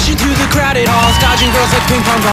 Dashing through the crowded halls, dodging girls like ping pong balls.